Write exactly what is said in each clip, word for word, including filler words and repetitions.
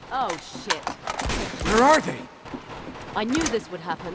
Oh, shit. Where are they? I knew this would happen.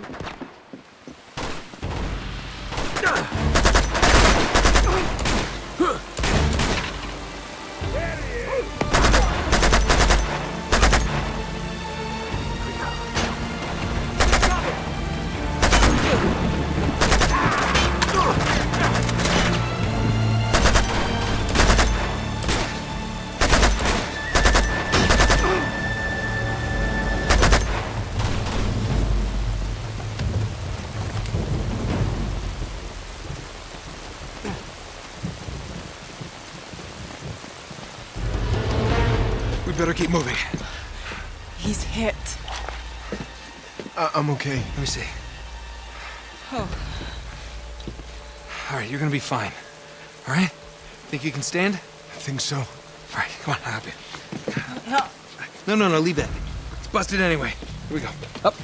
Better keep moving. He's hit. Uh, I'm okay. Let me see. Oh. All right, you're gonna be fine. All right? Think you can stand? I think so. All right, come on, I'll help you. Help. No, no, no, leave that. It's busted anyway. Here we go. Up.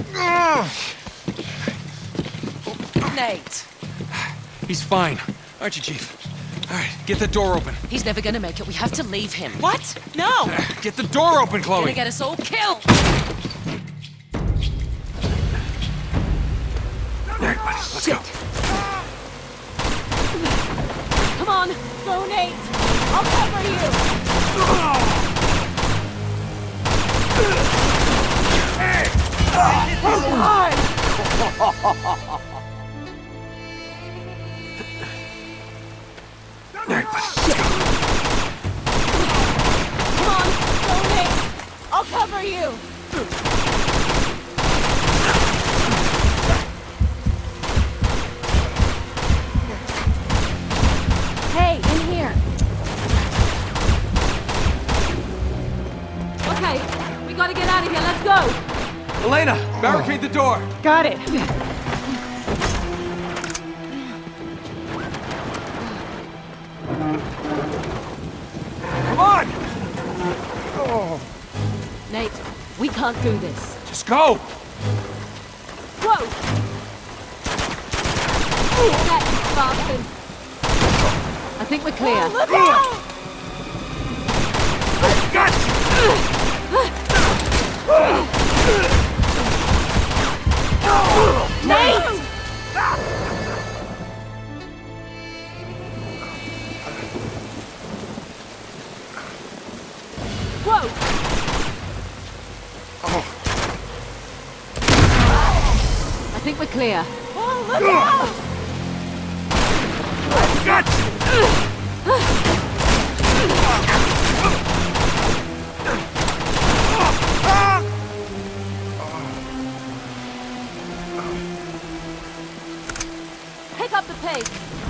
Nate. He's fine. Aren't you, Chief? All right, get the door open. He's never gonna make it. We have to leave him. What? No! Get the door open, Chloe! Gonna get us all killed! All right, buddy, let's go. Come on, go, Nate! I'll cover you! Hey! Hold hard! All right, buddy, let's go. Come on, go, Nate! I'll cover you! Hey, in here! Okay, we gotta get out of here, let's go! Elena, barricade the door! Got it. Come on! Oh, Nate, we can't do this. just go! Whoa! That is bastard! I think we're clear. Look out! Got Nate! Whoa! Oh. I think we're clear. Oh, look out! Got Pick up the pace.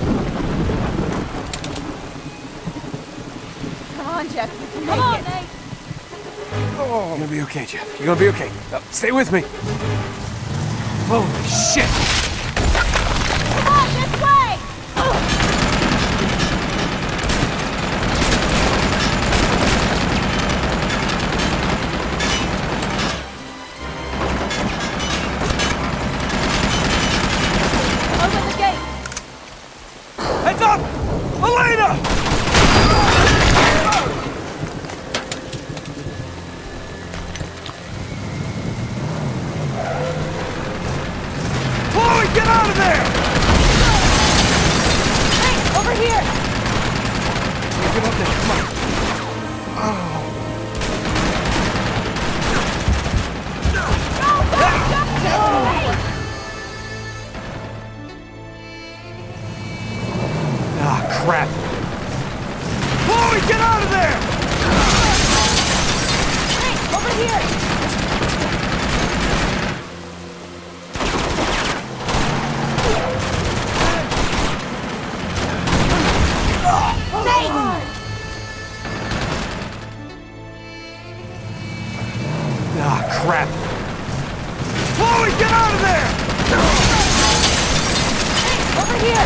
Come on, Jeff. You can Come make on, it. Nate! Oh. You're gonna be okay, Jeff. You're gonna be okay. Now, stay with me. Holy shit! Come on, this way! Open the gate! Heads up! Elena! Chloe, get out of there! Hey, over here! Get up there, come on. Oh. Ah, crap. Chloe, get out of there! Hey, over here! Ah, crap. Chloe, get out of there! Over here!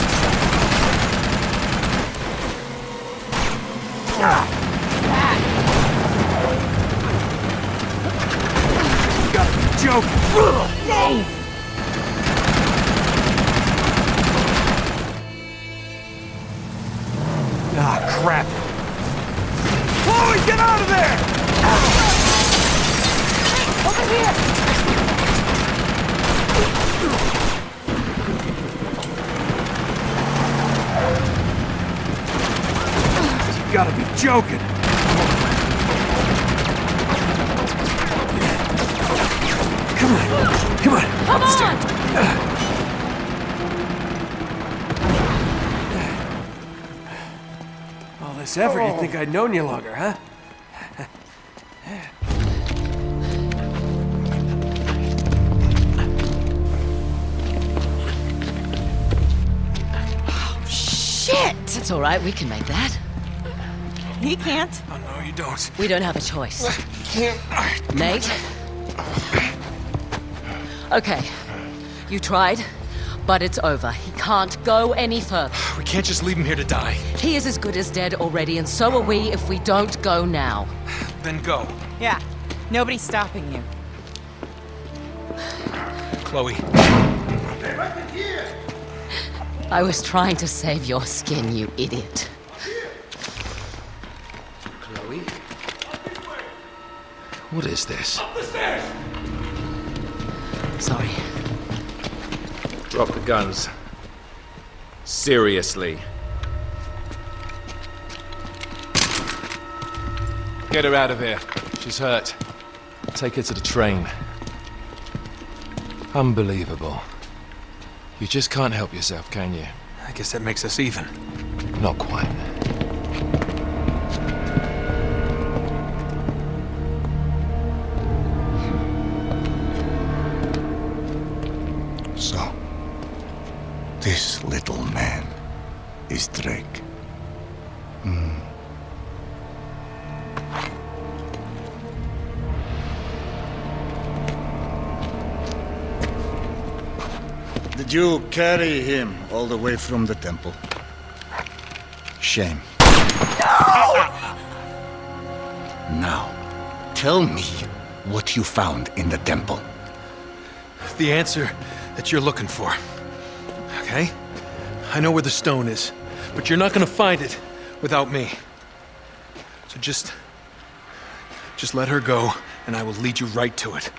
You gotta be joking. Nate! Ah, crap. Chloe, get out of there! Over here! You gotta be joking! Come on! Come on! Come on! All this effort, you'd think I'd known you longer, huh? Shit! It's all right, we can make that. He can't. Oh, no, you don't. We don't have a choice. Can't. Nate? Okay, you tried, but it's over. He can't go any further. We can't just leave him here to die. He is as good as dead already, and so are we if we don't go now. Then go. Yeah. Nobody's stopping you. Chloe. I was trying to save your skin, you idiot. Chloe? What is this? Sorry. Drop the guns. Seriously. Get her out of here. She's hurt. Take her to the train. Unbelievable. You just can't help yourself, can you? I guess that makes us even. Not quite. So, this little man is Drake. Hmm. Did you carry him all the way from the temple? Shame. No! Now, tell me what you found in the temple. The answer that you're looking for. Okay? I know where the stone is, but you're not gonna find it without me. So just... just let her go, and I will lead you right to it.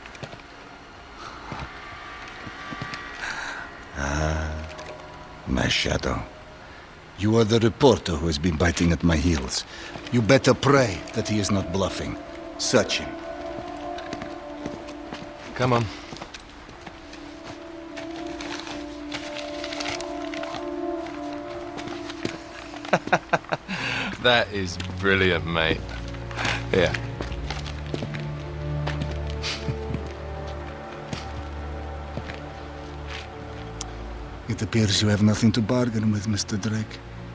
Ah, my shadow. You are the reporter who has been biting at my heels. You better pray that he is not bluffing. Search him. Come on. That is brilliant, mate. Here. It appears you have nothing to bargain with, Mister Drake.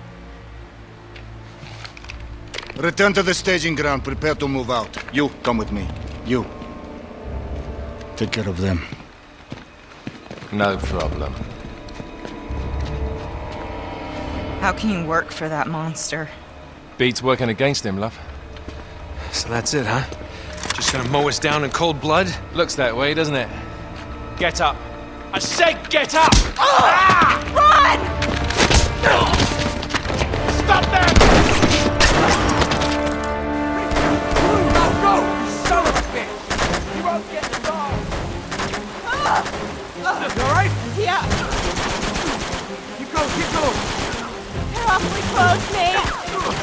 Return to the staging ground. Prepare to move out. You, come with me. You. Take care of them. No problem. How can you work for that monster? Beats working against him, love. So that's it, huh? Just gonna mow us down in cold blood? Looks that way, doesn't it? Get up. I said get up! Run! Stop them! Go, go! You son of a bitch! You won't get the dog! You alright? Yeah, Keep going, keep going! they're awfully close, Nate.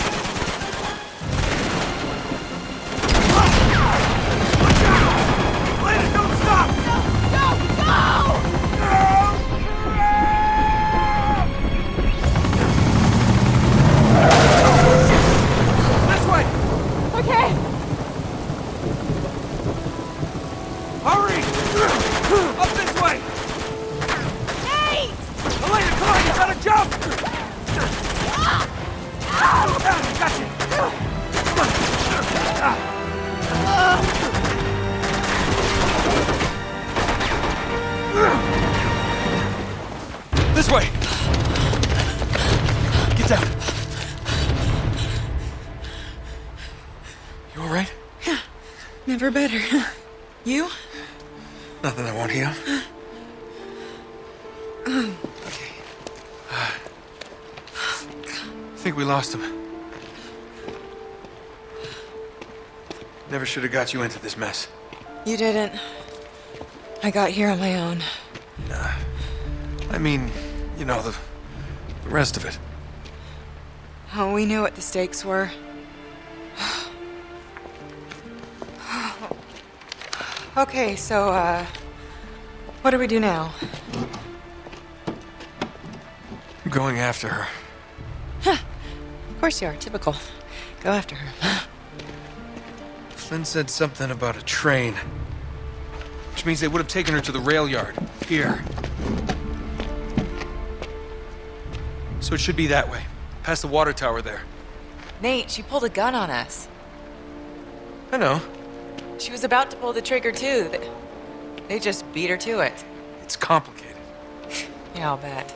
Lena, don't stop! Go, go! This way! Okay. Hurry! Up this way! Nate! Elena, come on, you gotta jump! Ah, gotcha! Come on! This way! Get down! You alright? Never better. You? Nothing I won't heal. Okay. I think we lost him. Never should have got you into this mess. You didn't. I got here on my own. Nah. I mean, you know, the, the rest of it. Oh, we knew what the stakes were. Okay, so, uh... what do we do now? I'm going after her. Of course you are, typical. Go after her. Flynn said something about a train. Which means they would have taken her to the rail yard. Here. So it should be that way. Past the water tower there. Nate, she pulled a gun on us. I know. She was about to pull the trigger, too. They- They just beat her to it. It's complicated. Yeah, I'll bet.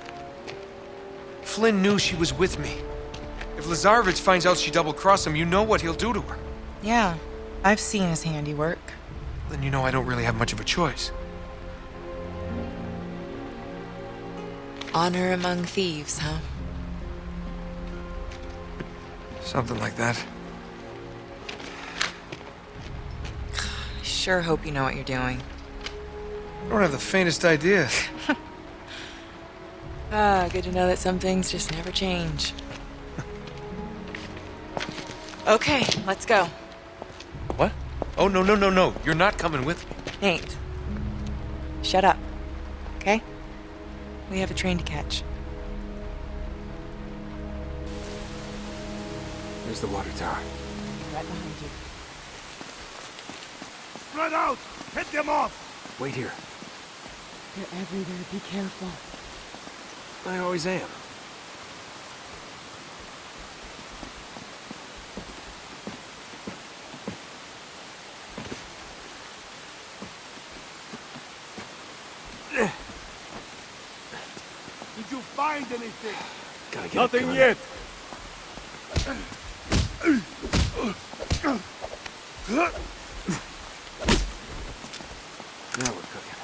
Flynn knew she was with me. If Lazarevich finds out she double-crossed him, you know what he'll do to her. Yeah, I've seen his handiwork. Then you know I don't really have much of a choice. Honor among thieves, huh? Something like that. I sure hope you know what you're doing. I don't have the faintest idea. Ah, good to know that some things just never change. Okay, let's go. What? Oh, no, no, no, no. You're not coming with me. Nate, shut up, okay? We have a train to catch. There's the water tower. Right behind you. Spread out! Hit them off! Wait here. They're everywhere. Be careful. I always am. Did you find anything? Gotta get Nothing a gun. yet. Now we're cooking.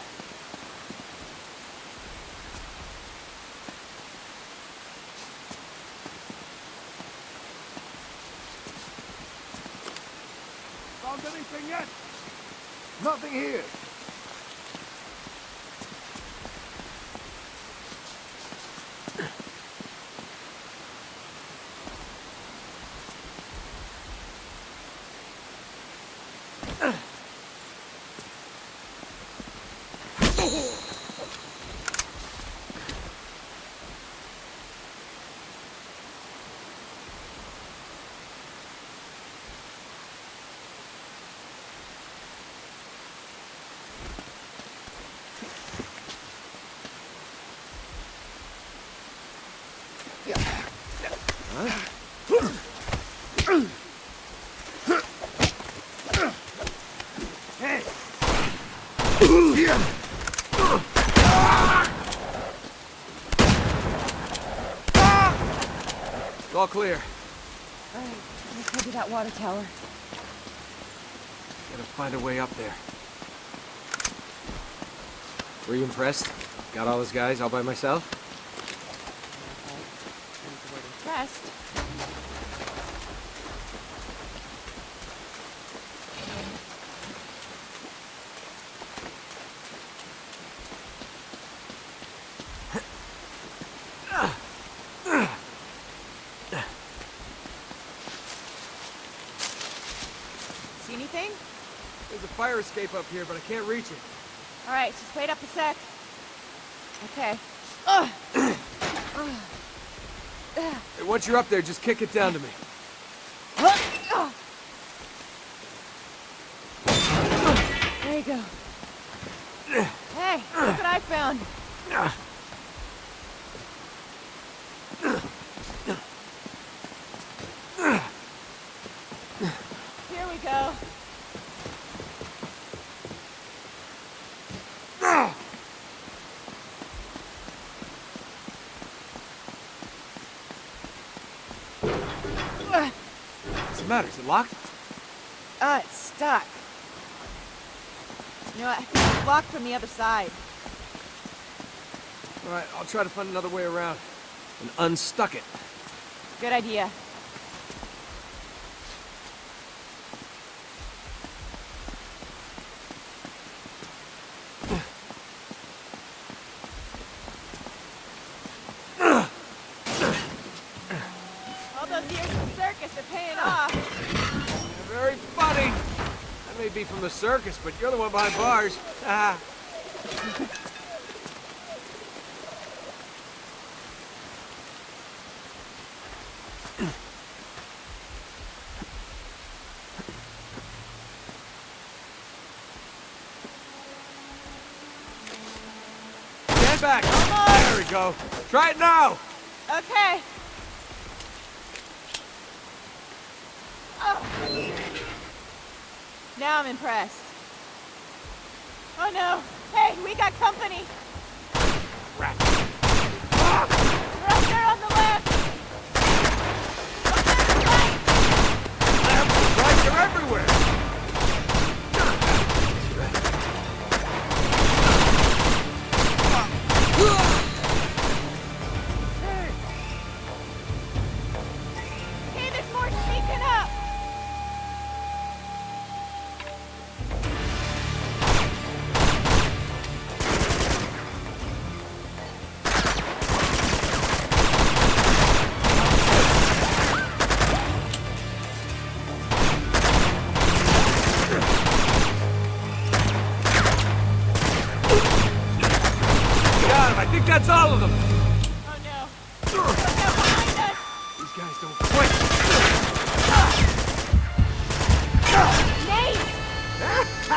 Found anything yet? Nothing here. It's all clear. All right, let's head to that water tower. Gotta find a way up there. Were you impressed? Got all those guys all by myself? Impressed. See anything? There's a fire escape up here, but I can't reach it. All right, just wait up a sec. Okay. Hey, once you're up there, just kick it down to me. There you go. Hey, look what I found. Here we go. What's the matter? Is it locked? Uh, it's stuck. You know what? I think it's locked from the other side. All right, I'll try to find another way around and unstuck it. Good idea. They're paying off. Very funny. That may be from the circus, but you're the one behind bars. Ah. Stand back. There we go. Try it now. Okay. Oh. Now I'm impressed. Oh no. Hey, we got company. Rat. We're up there on the left. Up there to the right. Left, right, you're everywhere. Hey, there's more sneaking up. Got him. I think that's all of them. Oh no. Look out behind us. These guys don't quit. Nate!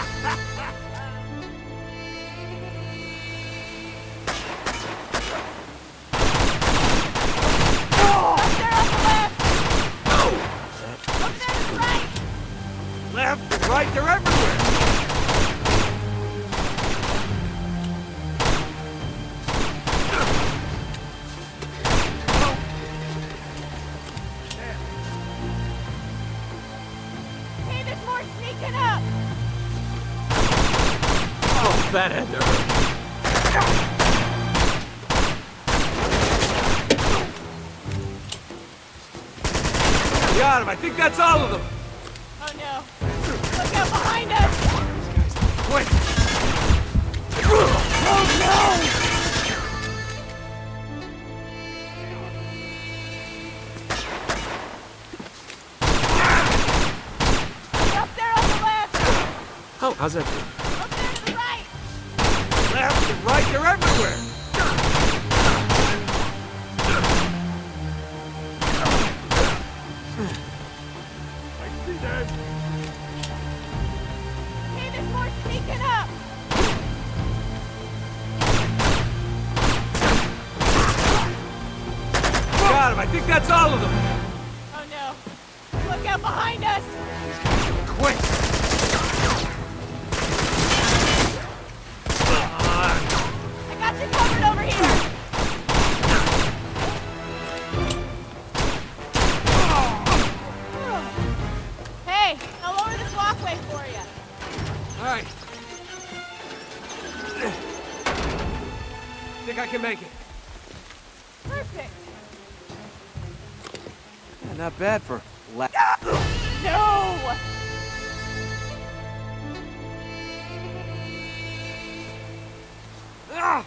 Up there on the left. Up there to the right. Left and right, they're everywhere. Hey, there's more sneaking up. Oh, that had to hurt. Got him. I think that's all of them. Oh no. Look out behind us. Quick. Oh no. Up there on the left. Oh, how's that feel? Up there to the right. Left and right, they're everywhere. I see that. Hey, there's more sneaking up. Got him. I think that's all of them. Oh no. Look out behind us. Quick. I got you covered over here. Hey, I'll lower this walkway for you. All right. Think I can make it. Perfect. Yeah, not bad for la- No! Ah!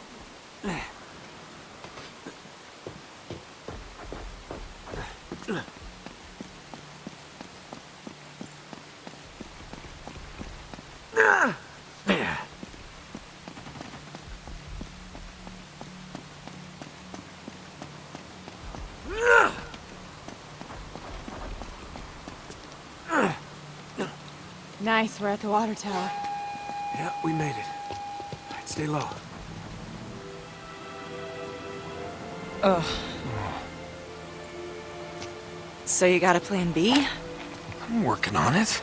Nice, we're at the water tower. Yeah, we made it. All right, stay low. Ugh. So you got a plan B? I'm working on it.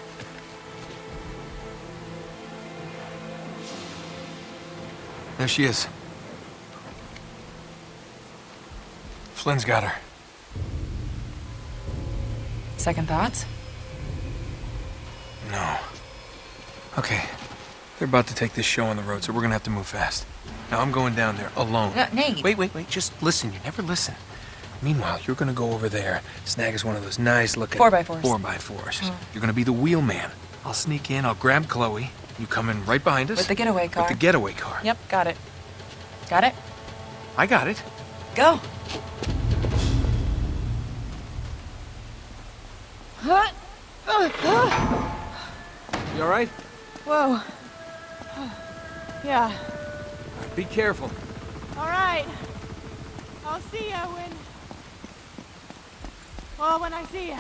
There she is. Flynn's got her. Second thoughts? No. Okay. They're about to take this show on the road, so we're gonna have to move fast. Now I'm going down there alone. No, Nate. Wait, wait, wait. Just listen. You never listen. Meanwhile, you're gonna go over there, snag us one of those nice-looking Four by fours. Four by fours. Mm. You're gonna be the wheel man. I'll sneak in. I'll grab Chloe. You come in right behind us. With the getaway car. With the getaway car. Yep, got it. Got it? I got it. Go. You alright? Whoa. Yeah. Right, be careful. All right. I'll see ya when... Well, when I see ya.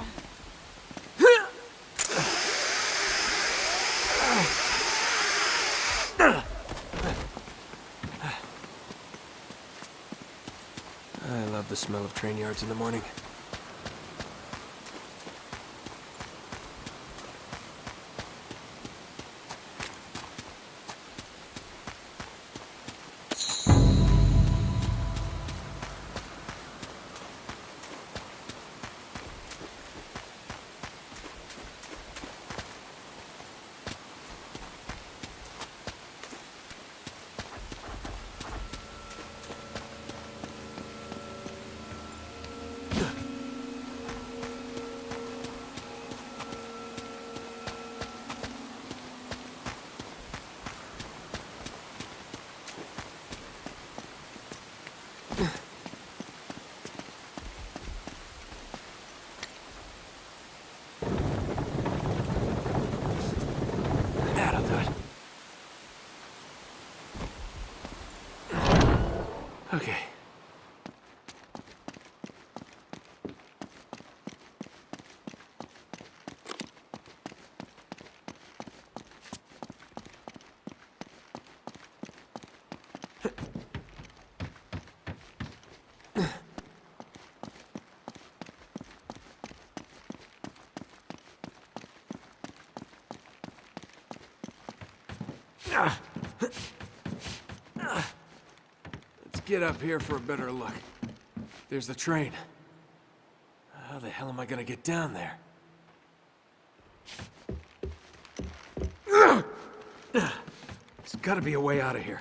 I love the smell of train yards in the morning. That'll do it. Okay. Let's get up here for a better look. There's the train. How the hell am I gonna get down there? There's gotta be a way out of here.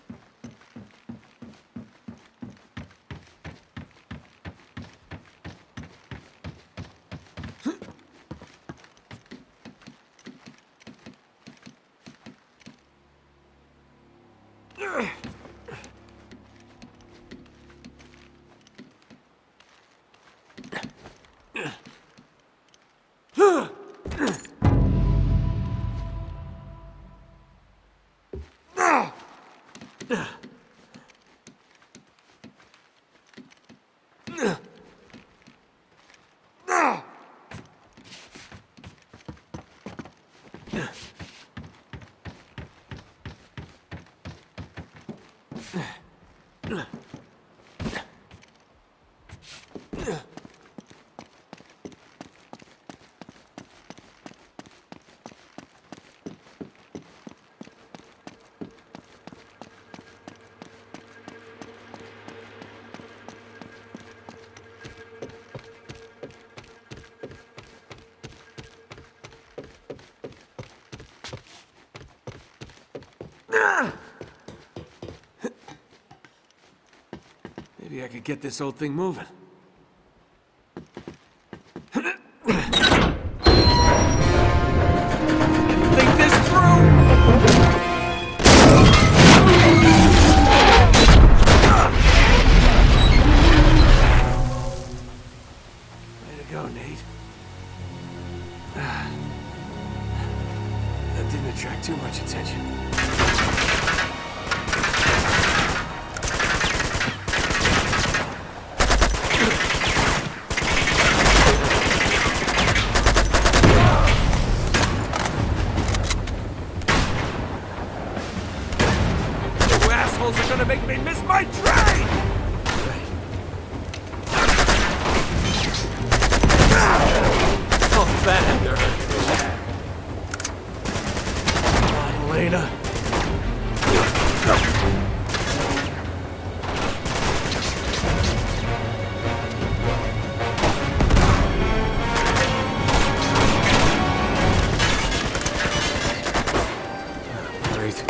Maybe I could get this old thing moving. Think this through! Way to go, Nate. That didn't attract too much attention. Are gonna make me miss my train! Oh, that had to hurt. Come on, Elena. Breathe.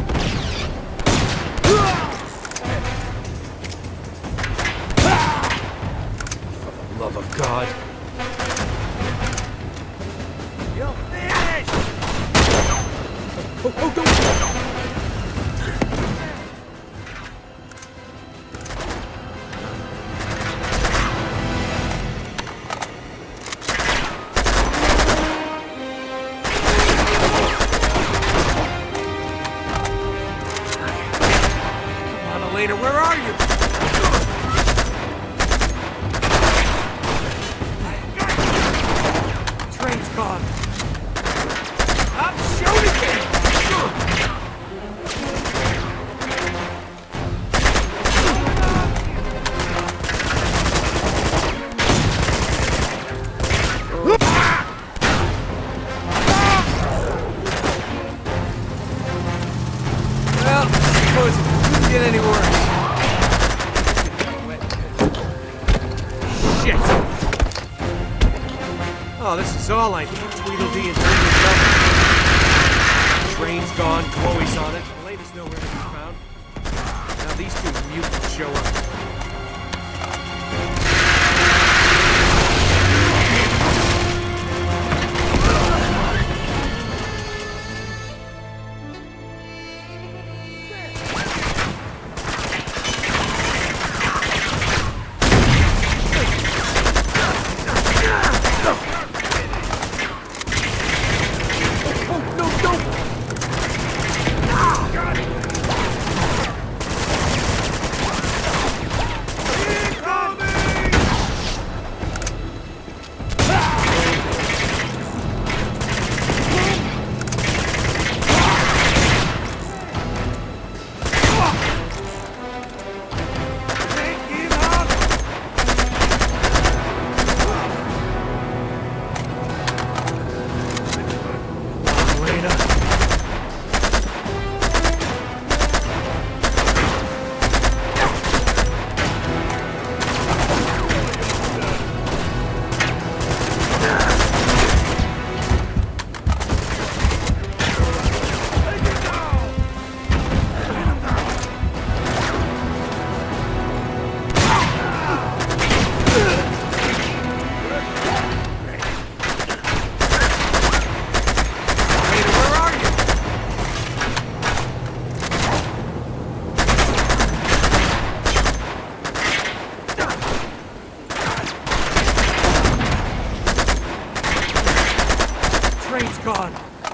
Love of God. You're finished! Oh, oh, don't! gone. Stop shooting me! Well, I suppose it couldn't get any worse. Shit! Oh, this is all I need. Tweedledee and Tweedledee. Train's gone, Chloe's on it. The latest nowhere to be found. Now these two mutants show up. Train's gone.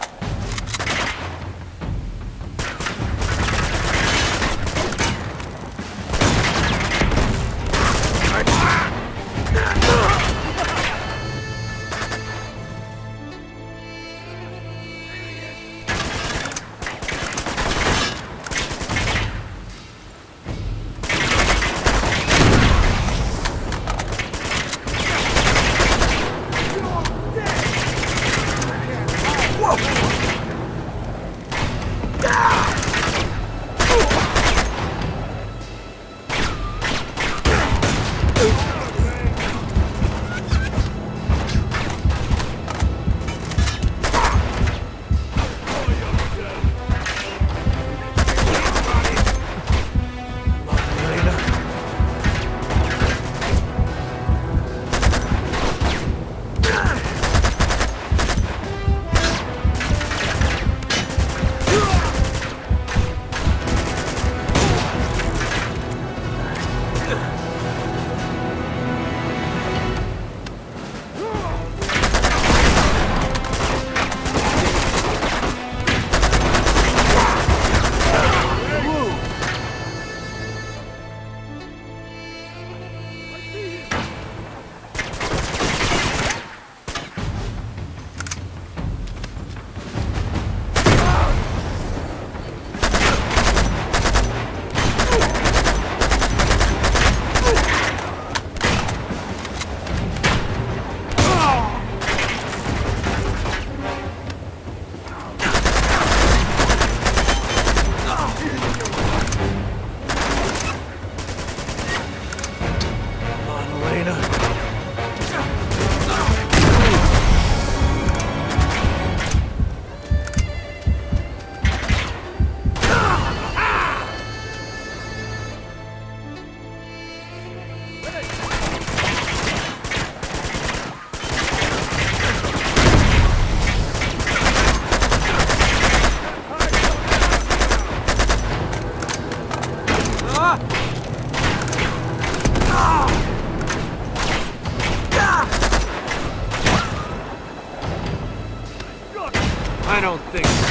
I don't think so.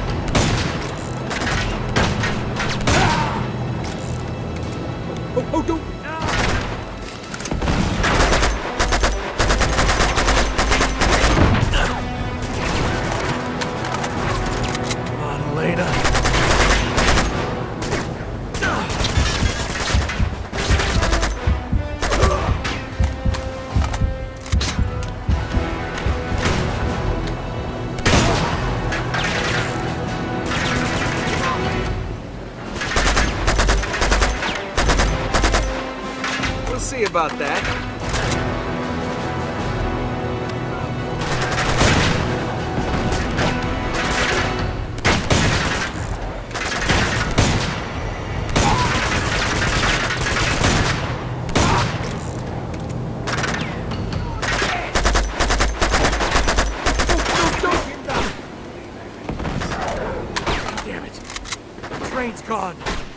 Oh, oh, don't! Ah. about that. Damn it. The train's gone.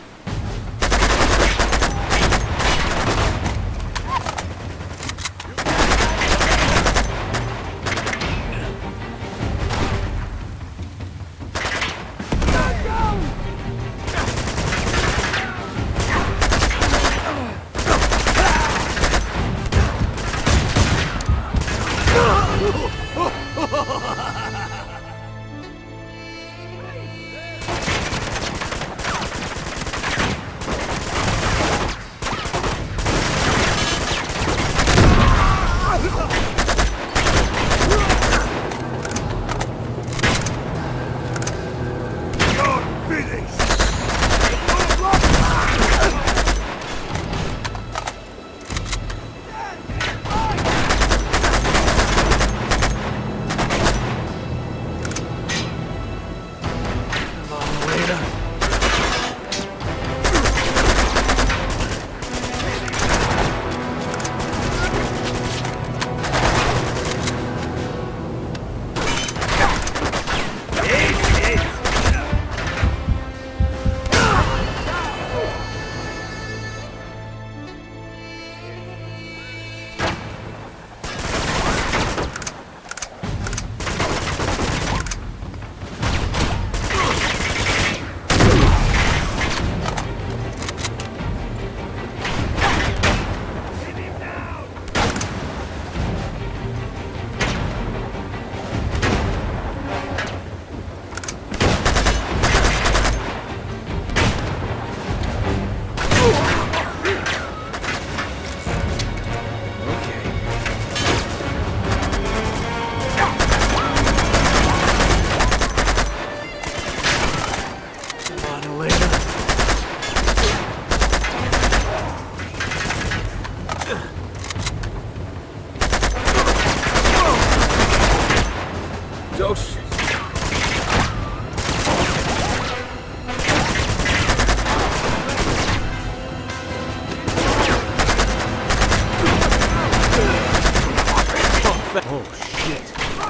Oh, shit.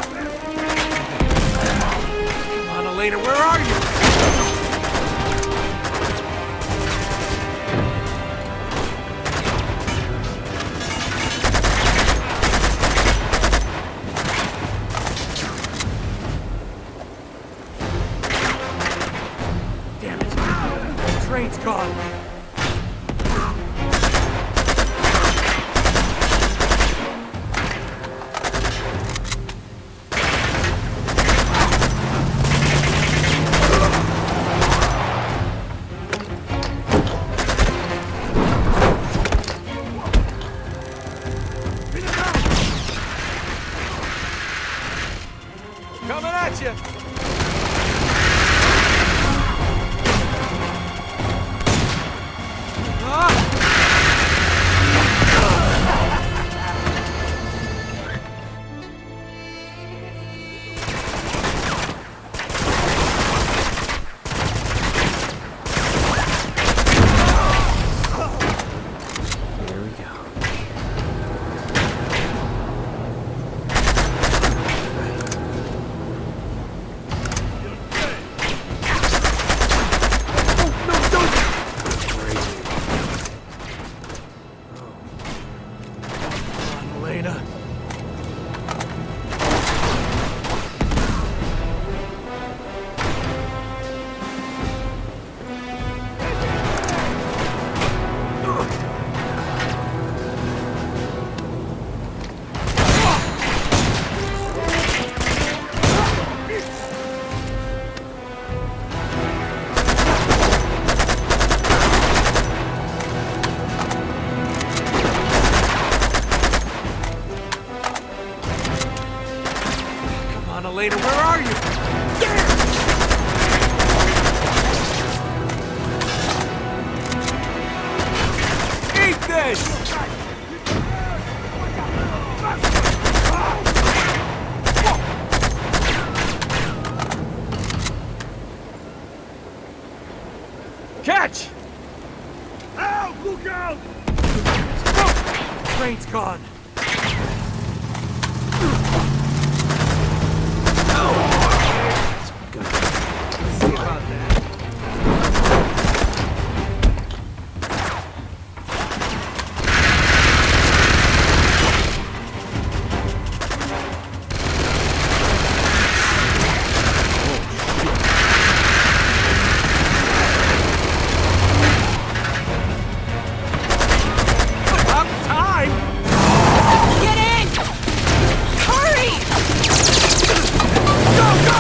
Come on, Elena, where are you? Damn it. The train's gone. Coming at you! Here we go. Elena. Elena, where are you? Eat this! train's gone. See about that. About time! Get in! Hurry! Go, go!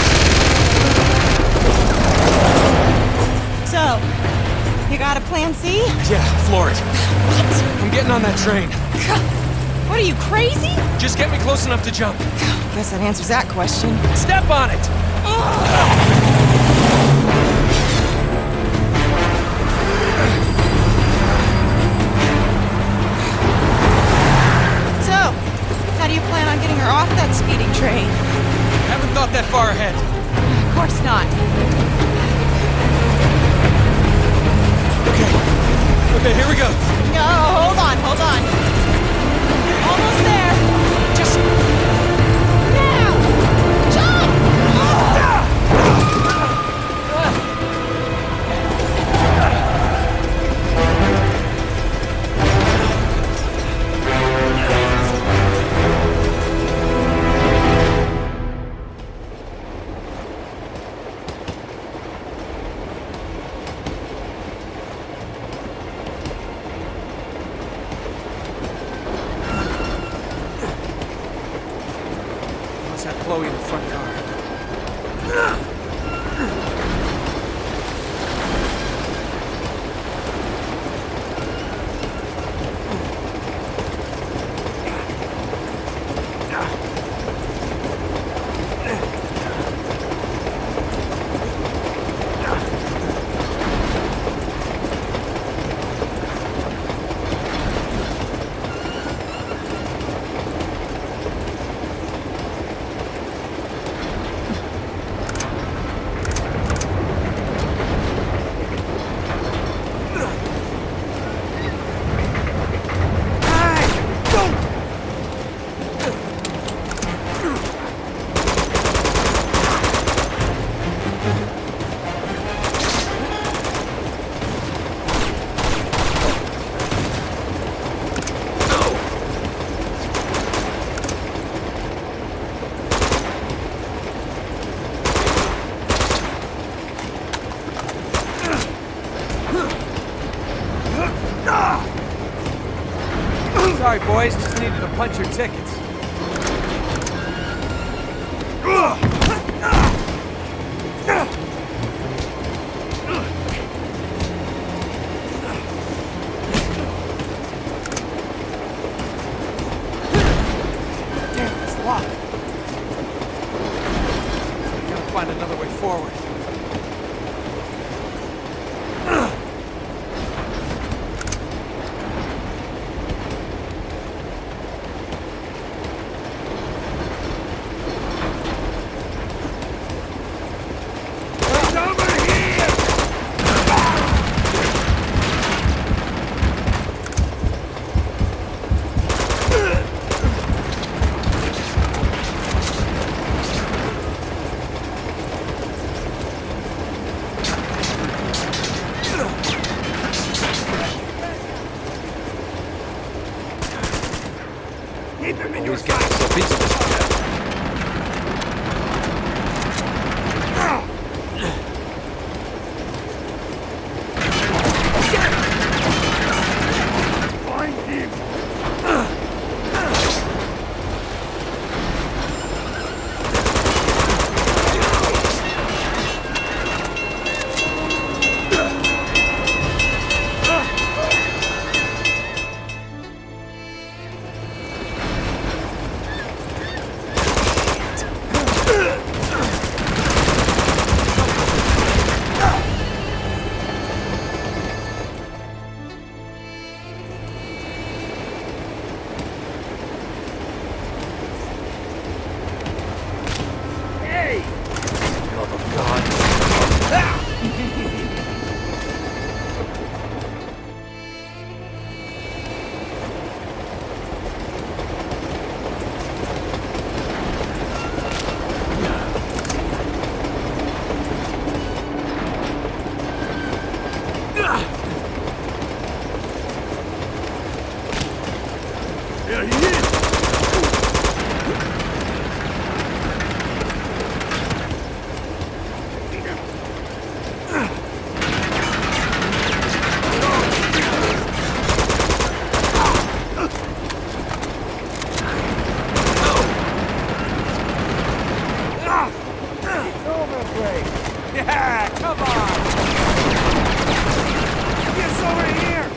So, you got a plan C? Yeah, floor it. I'm getting on that train. What are you, crazy? Just get me close enough to jump. Guess that answers that question. Step on it! So, how do you plan on getting her off that speeding train? Haven't thought that far ahead. Of course not. Okay. Okay, here we go. No, hold on, hold on. Almost there. Just... now! Jump! Let's have Chloe in the front car. Sorry, boys. Just needed to punch your tickets. Damn, it's locked. I gotta find another way forward. Yeah, come on! Yes, over here!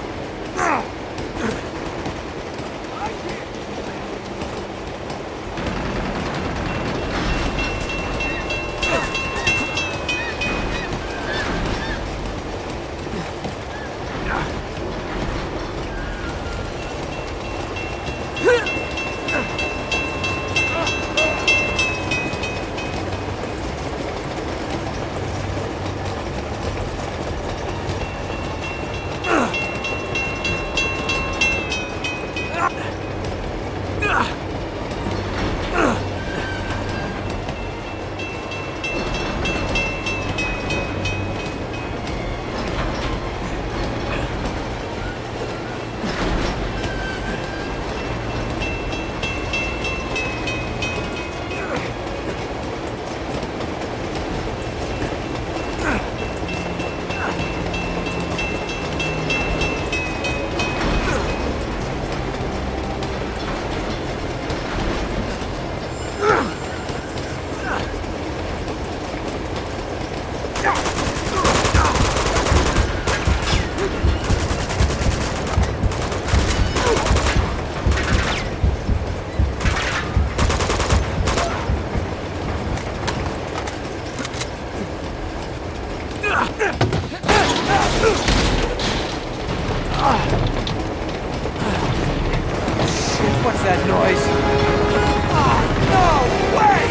What's that noise? Oh, no way!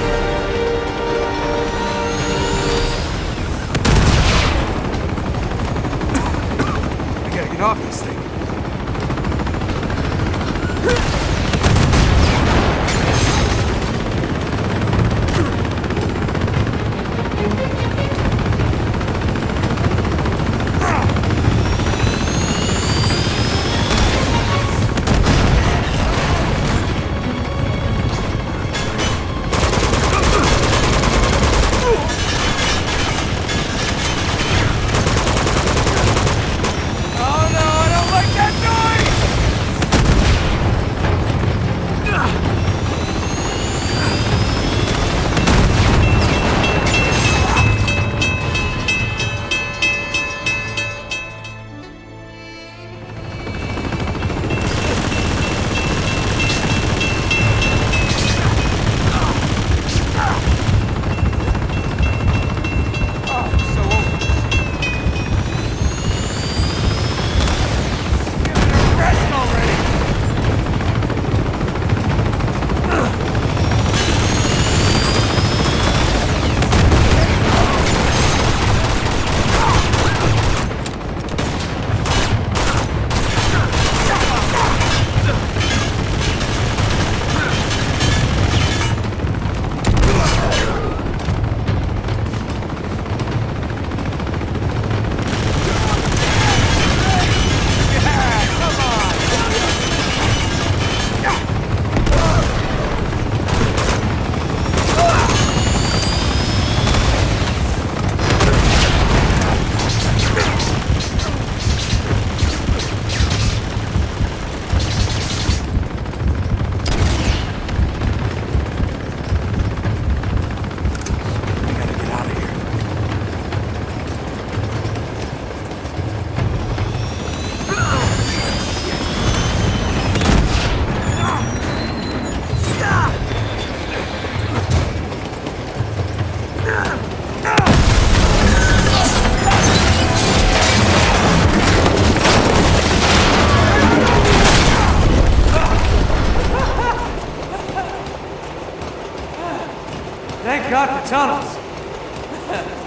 I gotta get off this thing. Thank God for tunnels.